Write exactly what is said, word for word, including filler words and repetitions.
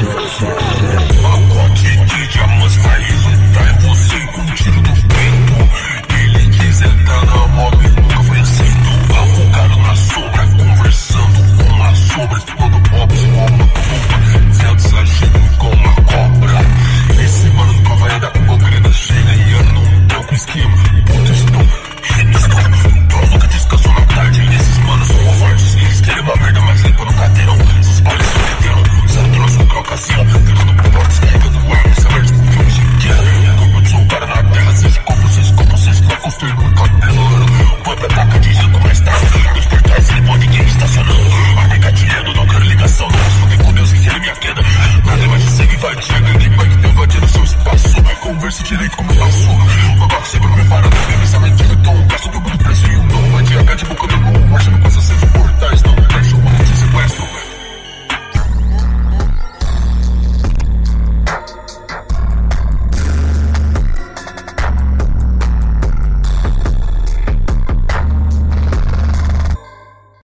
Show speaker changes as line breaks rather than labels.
Pacote de diamantes vai resultar em você com um tiro do peito. Ele quiser tá na mob.